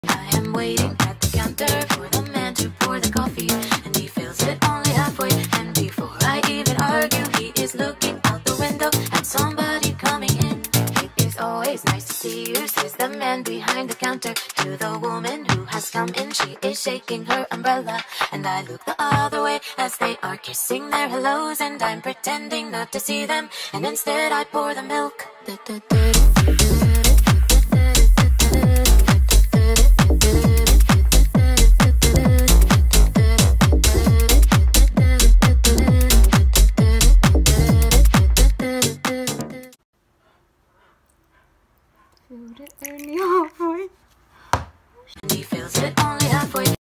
I am waiting at the counter for the man to pour the coffee, and he fills it only halfway. And before I even argue, he is looking out the window at somebody coming in. It is always nice to see you, says the man behind the counter to the woman who has come in. She is shaking her umbrella, and I look the other way as they are kissing their hellos, and I'm pretending not to see them, and instead I pour the milk.